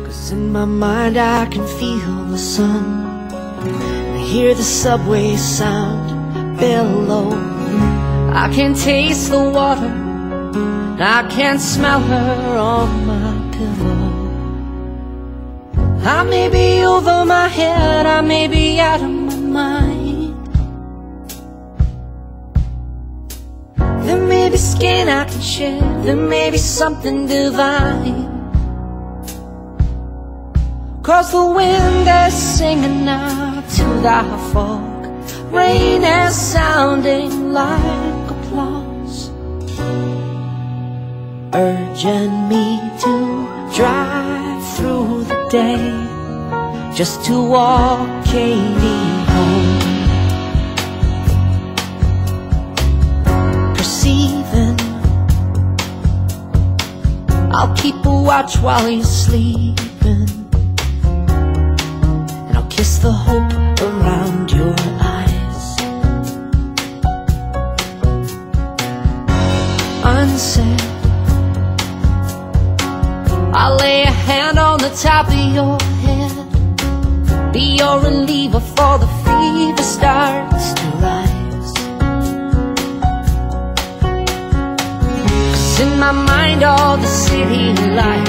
'Cause in my mind I can feel the sun, I hear the subway sound below. I can taste the water, I can smell her on my pillow. I may be over my head, I may be out of my mind. There may be skin I can shed, there may be something divine. 'Cause the wind is singing out to the folk, rain is sounding like applause, urging me to drive through the day just to walk Katie home. Perceiving I'll keep a watch while he's sleeping, and I'll kiss the hope around your eyes. Unsaid, I'll lay a hand on the top of your head, be your reliever for the fever starts to rise. 'Cause in my mind all the city lights